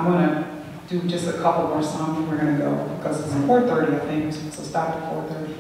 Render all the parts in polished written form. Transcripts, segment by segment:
I'm going to do just a couple more songs and we're going to go because it's 4:30, I think, so stop at 4:30.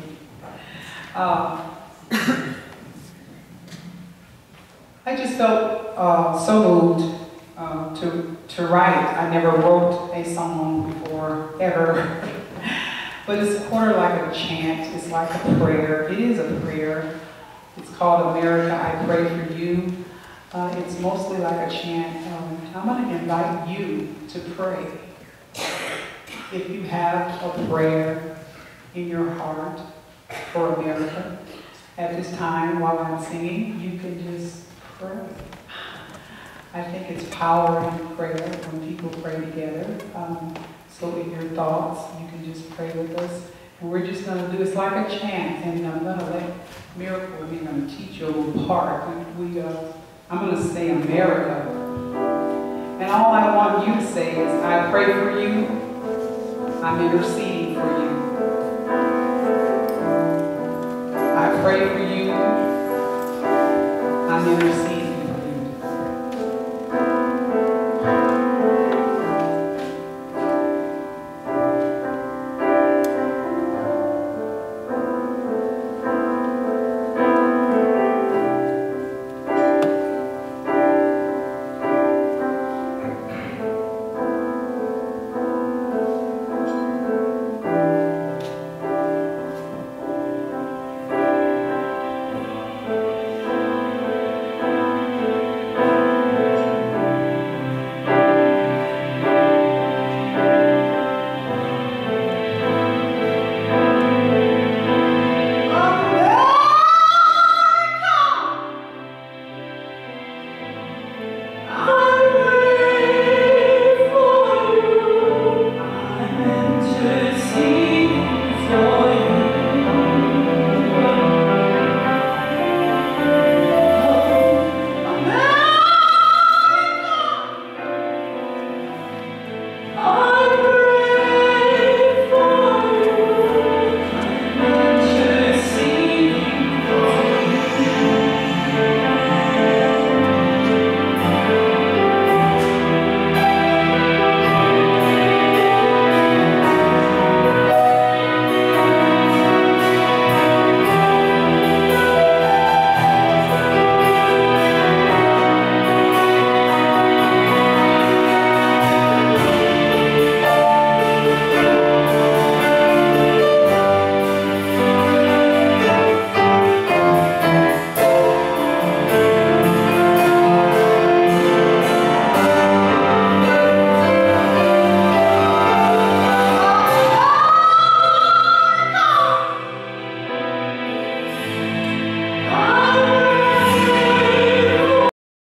I just felt so moved to write. I never wrote a song before, ever. But it's sort of like a chant. It's like a prayer. It is a prayer. It's called America, I Pray For You. It's mostly like a chant. I'm going to invite you to pray. If you have a prayer in your heart for America, at this time while I'm singing, you can just pray. I think it's power in prayer when people pray together. So in your thoughts, you can just pray with us. And we're just going to do, it's like a chant, and I'm going to let Miracle, we're going to teach you a little part. I'm going to say America. And all I want you to say is, I pray for you. I'm interceding for you. I pray for you. I'm interceding.